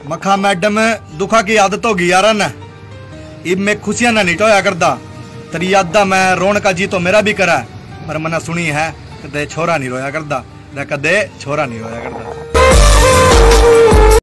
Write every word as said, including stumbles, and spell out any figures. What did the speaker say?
मखा मैडम दुखा की आदत होगी यार न। इब मैं खुशियां ना नहीं टोया करदा। तेरी यादा मैं रोन का जी तो मेरा भी करा, पर मना सुनी है कदे छोरा नहीं रोया करदा, कदे छोरा नहीं रोया करदा।